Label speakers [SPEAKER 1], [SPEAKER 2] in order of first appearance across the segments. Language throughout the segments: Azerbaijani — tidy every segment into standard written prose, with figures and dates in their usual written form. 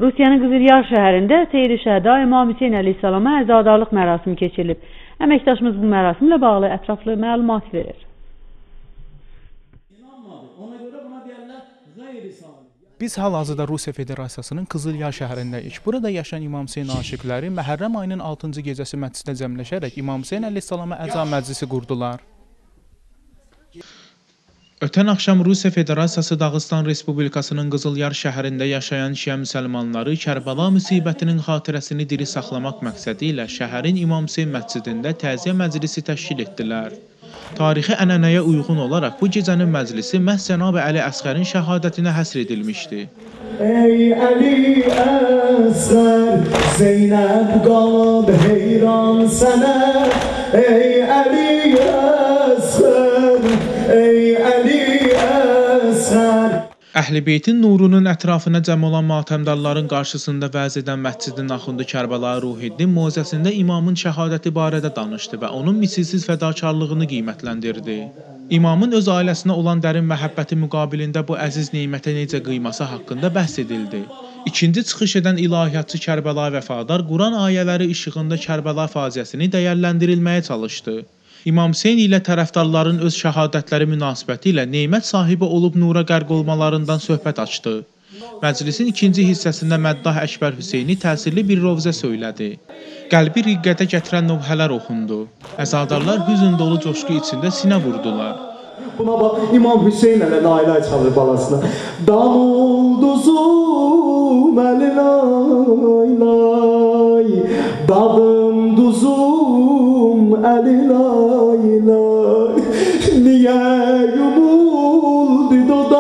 [SPEAKER 1] Rusiyanın Qızılyar şəhərində Seyid-i Şəhda İmam Hüseyn əleyhissalama əzadarlıq mərasimi keçirilib. Əməkdaşımız bu mərasimlə bağlı ətraflı məlumat verir.
[SPEAKER 2] Biz hal-hazırda Rusiya Federasiyasının Qızılyar şəhərindəyik. Burada yaşayan İmam Hüseyn aşiqləri Məhərrəm ayının 6-cı gecəsi məsciddə cəmləşərək İmam Hüseyn əleyhissalama əza məclisi qurdular. Ötən axşam Rusiya Federasiyası Dağıstan Respublikasının Qızılyar şəhərində yaşayan şiə müsəlmanları Kərbəla müsibətinin xatirəsini diri saxlamaq məqsədi ilə şəhərin İmam Hüseyn məscidində təziyə məclisi təşkil etdilər. Tarixi ənənəyə uyğun olaraq bu gecənin məclisi məhz Cənab-ı Əli Əsğərin şəhadətinə həsr edilmişdi. Ey Əli Əsğər, Zeynəb qalıb heyran sənə. Ey Əli Əsğər, ey Əli Əsğər. Əhl-i Beytin nurunun ətrafına cəm olan matəmdarların qarşısında vəz edən məscidin axundu Kərbəlayı Ruhiddin mövzəsində imamın şəhadəti barədə danışdı və onun misilsiz fədakarlığını qiymətləndirdi. İmamın öz ailəsinə olan dərin məhəbbəti müqabilində bu əziz neymətə necə qıyması haqqında bəhs edildi. İkinci çıxış edən ilahiyyatçı Kərbəlayı Vəfadar Quran ayələri işığında Kərbəla faciəsini dəyərləndirilməyə çalışdı. İmam Hüseyn ilə tərəfdarların öz şəhadətləri münasibəti ilə neymət sahibi olub nura qərq olmalarından söhbət açdı. Məclisin ikinci hissəsində Məddah Əkbər Hüseyni təsirli bir rovzə söylədi. Qəlbi riqqətə gətirən növhələr oxundu. Əzadarlar hüzn dolu coşqu içində sinə vurdular.
[SPEAKER 3] Buna bax, İmam Hüseyn ələ laylay çalır balasına. Dam ulduzum əli laylay, dadım duzum əli laylay, niyə yumuldu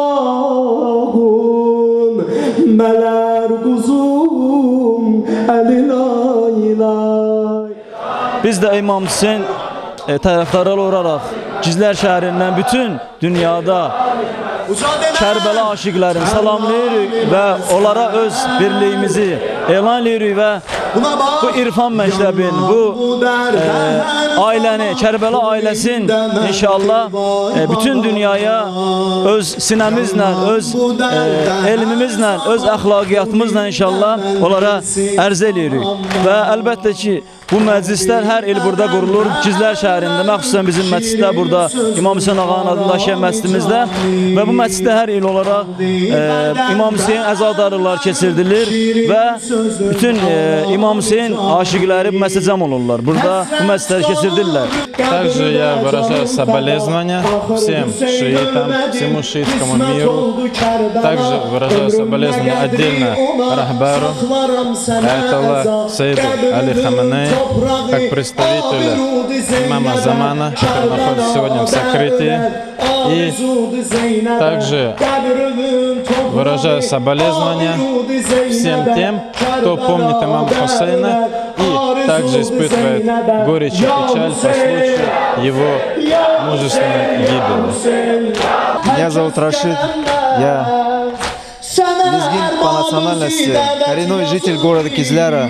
[SPEAKER 3] dodağın, mələr quzum əli laylay.
[SPEAKER 4] Biz də İmam Hüseyn tərəfdarı olaraq Gizlər şəhərindən bütün dünyada Kərbəla aşiqlərini salamlayırıq və onlara öz birliyimizi elan edirik və bu İrfan məktəbin, bu ailəni, Kərbəla ailəsin inşallah bütün dünyaya öz sinəmizlə, öz elmimizlə, öz əxlaqiyyatımızla inşallah onlara ərz edirik. Və əlbəttə ki, bu məclislər hər il burada qurulur. Gizlər şəhərində, məxsusən bizim məsciddə burada İmam Hüseyn ağanın adını daşıyan məscidimizdə və bu məsciddə hər il olaraq İmam Hüseyn əzadarlıqlar keçirilir və bütün İmam Hüseyn aşiqləri bu məscidə cəm olurlar. Burada bu məscidləri keçirilir.
[SPEAKER 5] Также я выражаю соболезнования всем шиитам, всему шиитскому миру. Также выражаю соболезнования отдельно Рахбару, Аятолла Саиду Али Хаманей, как представителя имама Замана, который находится сегодня в сокрытии. И также выражаю соболезнования всем тем, кто помнит имама Хусейна и также испытывает горечь и печаль по случаю его мужественной гибели.
[SPEAKER 6] Меня зовут Рашид, я лезгин по национальности, коренной житель города Кизляра,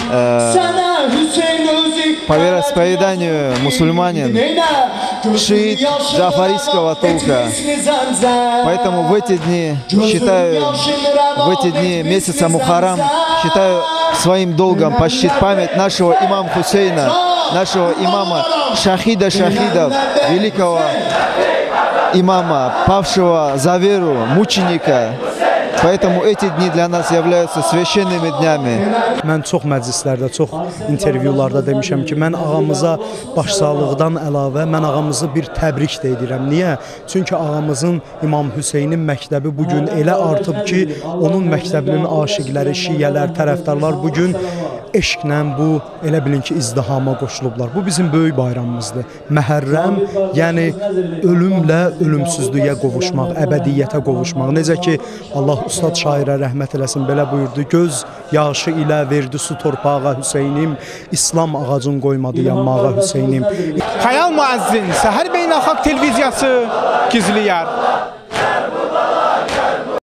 [SPEAKER 6] по вероисповеданию мусульманин, шиит джафарийского толка. Поэтому в эти дни, месяца Мухаррам, считаю своим долгом почтить память нашего имама Хусейна, нашего имама Шахида Шахидов, великого имама, павшего за веру, мученика. Поэтому эти дни для нас являются священными днями.
[SPEAKER 7] Mən çox məclislərdə, çox intervyularda demişəm ki, mən ağamıza başsağlıqdan əlavə, mən ağamızı bir təbrik də edirəm. Niyə? Çünki ağamızın İmam Hüseynin məktəbi bugün elə artıb ki, onun məktəbinin aşiqləri, şiyələr, tərəfdarlar bugün eşqlə bu, elə bilin ki, izdihama qoşulublar. Bu bizim böyük bayramımızdır. Məhərrəm, yəni ölümlə ölümsüzlüyə qovuşmaq, əbədiyyətə qovuşmaq. Necə ki, Allah Ustad şairə rəhmət eləsin, belə buyurdu. Göz yaşı ilə verdi su torpağa Hüseynim, İslam ağacın qoymadı yanmağa Hüseynim.
[SPEAKER 2] Xəyal Müəzzin, Səhər Beynəlxalq Televiziyası, Gizliyar.